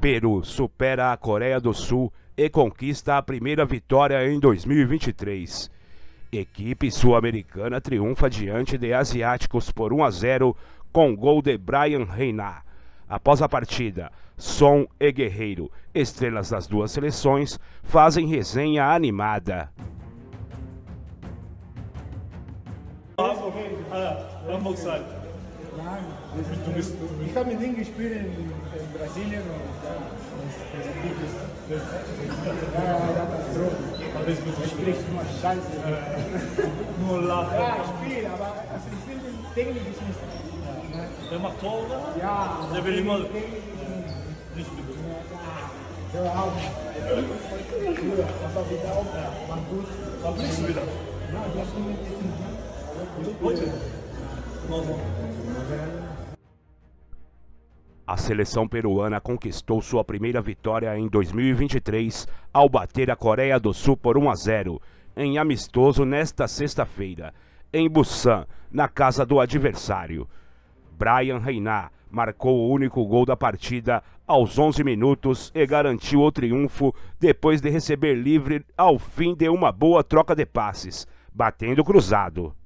Peru supera a Coreia do Sul e conquista a primeira vitória em 2023. Equipe sul-americana triunfa diante de asiáticos por 1-0 com gol de Bryan Reina. Após a partida, Son e Guerreiro, estrelas das duas seleções, fazem resenha animada. Ich habe mit ihm gespielt in Brasilien und er spricht nur Scheiße. Nur lachen. Ja, ich spiele, aber also ich finde Technik ist nicht. Der macht Tore? Ja, Der will immer. Nicht bitte. Hör auf. Pass auf bitte auf. Mach gut. Wann fliegst du wieder? Ja, du hast nur Heute? A seleção peruana conquistou sua primeira vitória em 2023 ao bater a Coreia do Sul por 1-0 em amistoso nesta sexta-feira, em Busan, na casa do adversário. Bryan Reina marcou o único gol da partida aos 11 minutos e garantiu o triunfo depois de receber livre ao fim de uma boa troca de passes, batendo cruzado.